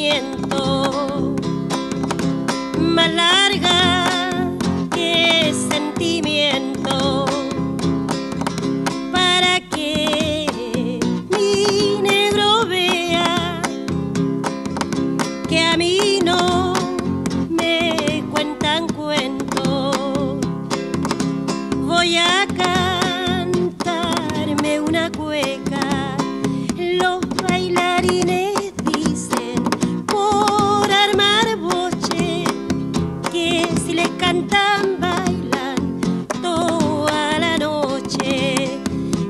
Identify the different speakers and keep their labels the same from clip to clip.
Speaker 1: sentimiento, más larga que sentimiento, para que mi negro vea que a mí no me cuentan cuentos. Voy a cantarme una cueca, los bailarines dicen por armar boche que si les cantan bailan toda la noche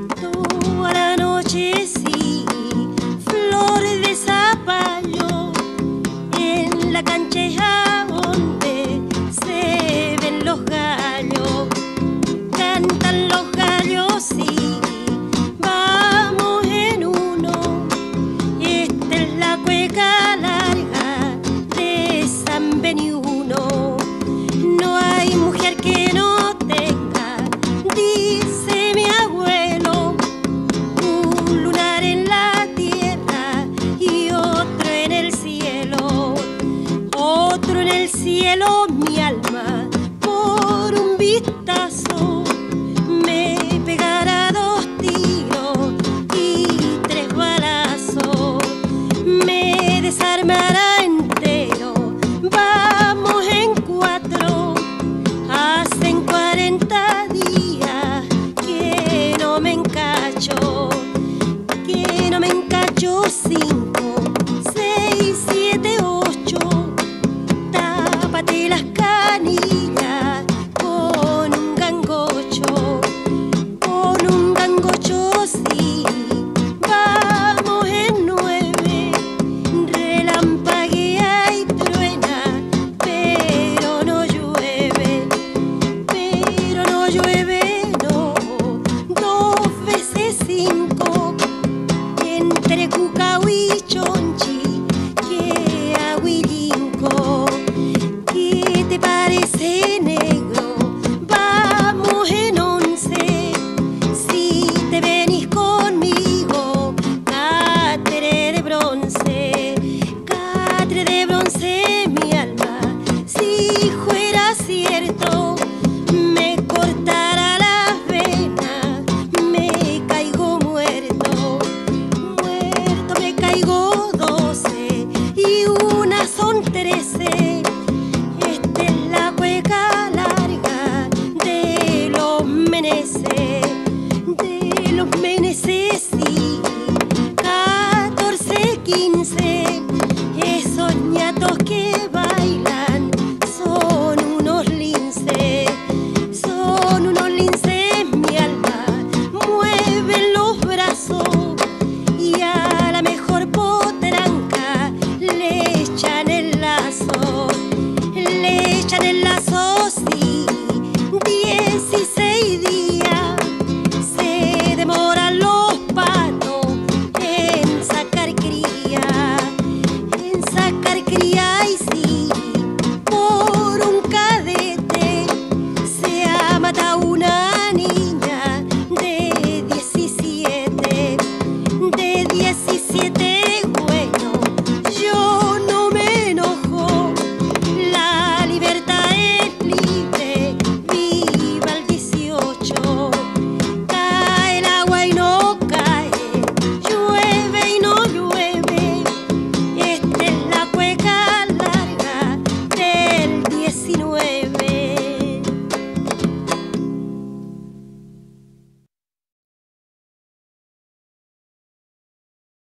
Speaker 1: sí. Flor de zapallo en la cancha donde se ven los gallos, cantan los gallos sí. Vamos en uno, esta es la cueca larga de San Beniuno. No hay mujer que no tenga, dice mi abuelo, un lunar en la tierra y otro en el cielo. Otro en el cielo, mi alma, por un vistazo me pegará 2 tiros y 3 balazos, me desarmará